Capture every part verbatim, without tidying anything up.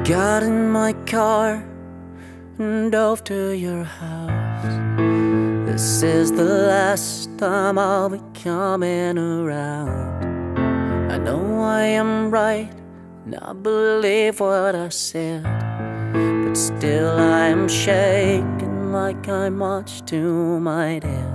Got in my car and drove to your house. This is the last time I'll be coming around. I know I am right, and I believe what I said, but still I am shaking like I'm much to my death.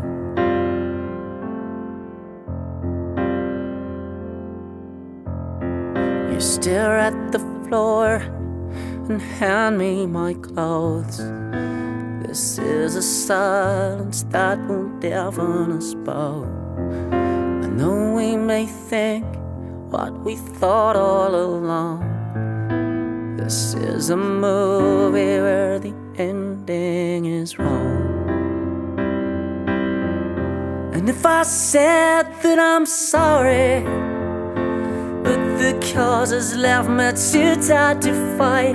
You stare at the floor and hand me my clothes. This is a silence that won't deafen us both. I know we may think what we thought all along. This is a movie where the ending is wrong. And if I said that I'm sorry, but the cause has left me too tired to fight,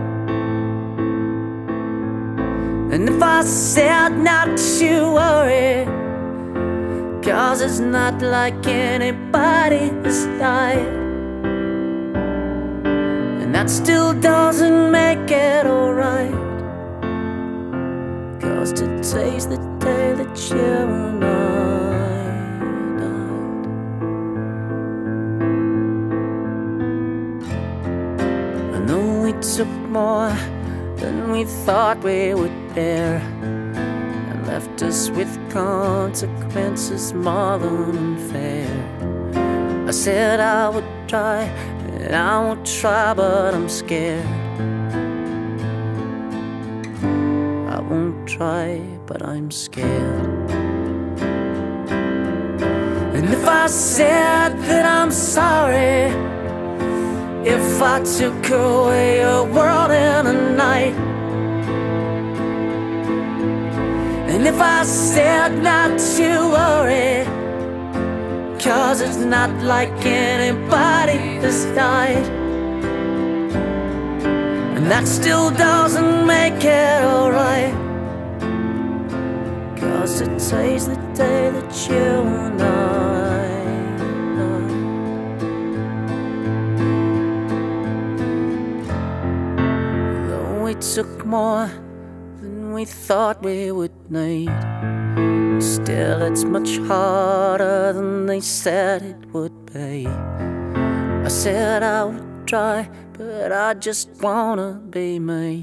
and if I said not to worry, cause it's not like anybody has died, and that still doesn't make it alright, cause today's the day that you and I died. I know we took more than we thought we would bear, and left us with consequences more than unfair. I said I would try, and I won't try, but I'm scared. I won't try, but I'm scared. And if I said that I'm sorry, if I took away your world in a night, and if I said not to worry, cause it's not like anybody has died, and that still doesn't make it alright, cause today's the day that you and I died. Though we took more than we thought we would need, still it's much harder than they said it would be. I said I would try, but I just wanna be me.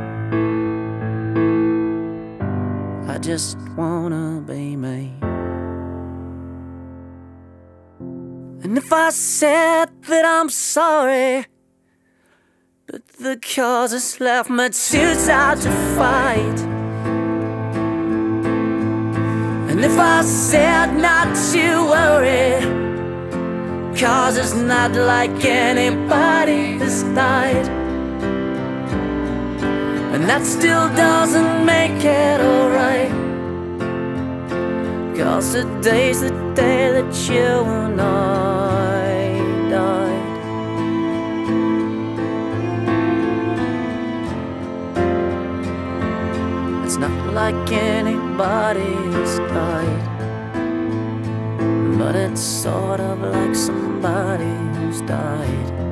I just wanna be me. And if I said that I'm sorry, but the cause has left me too tired to fight, and if I said not to worry, cause it's not like anybody has died, and that still doesn't make it alright, cause today's the day that you and I died. It's not like anybody has died, but it's sort of like somebody who's died.